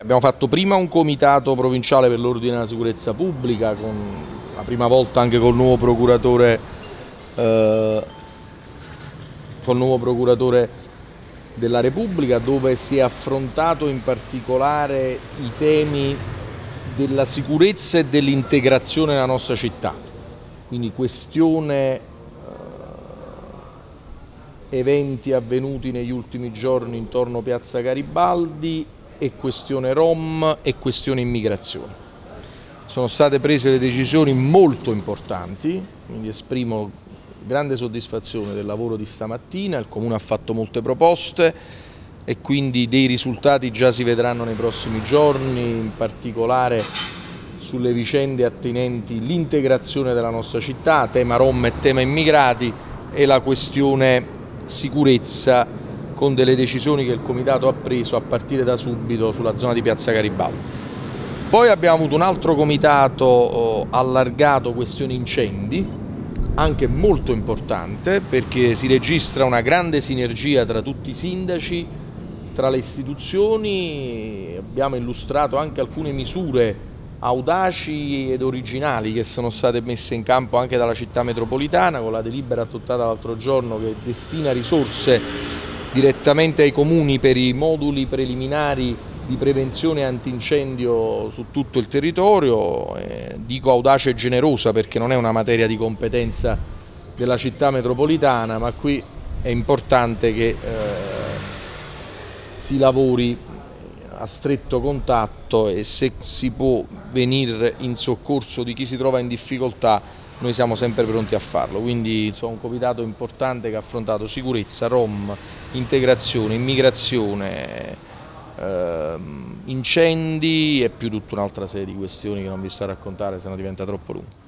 Abbiamo fatto prima un comitato provinciale per l'ordine e la sicurezza pubblica, con la prima volta anche col nuovo procuratore della Repubblica, dove si è affrontato in particolare i temi della sicurezza e dell'integrazione nella nostra città, quindi questione eventi avvenuti negli ultimi giorni intorno a Piazza Garibaldi e questione Rom e questione immigrazione. Sono state prese le decisioni molto importanti, quindi esprimo grande soddisfazione del lavoro di stamattina. Il Comune ha fatto molte proposte e quindi dei risultati già si vedranno nei prossimi giorni, in particolare sulle vicende attinenti l'integrazione della nostra città, tema Rom e tema immigrati, e la questione sicurezza, con delle decisioni che il Comitato ha preso a partire da subito sulla zona di Piazza Garibaldi. Poi abbiamo avuto un altro comitato allargato questioni incendi, anche molto importante, perché si registra una grande sinergia tra tutti i sindaci, tra le istituzioni. Abbiamo illustrato anche alcune misure audaci ed originali che sono state messe in campo anche dalla città metropolitana, con la delibera adottata l'altro giorno che destina risorse direttamente ai comuni per i moduli preliminari di prevenzione antincendio su tutto il territorio. Dico audace e generosa perché non è una materia di competenza della città metropolitana, ma qui è importante che si lavori a stretto contatto, e se si può venire in soccorso di chi si trova in difficoltà noi siamo sempre pronti a farlo. Quindi un comitato importante che ha affrontato sicurezza, Rom, integrazione, immigrazione, incendi e più tutta un'altra serie di questioni che non vi sto a raccontare, se no diventa troppo lungo.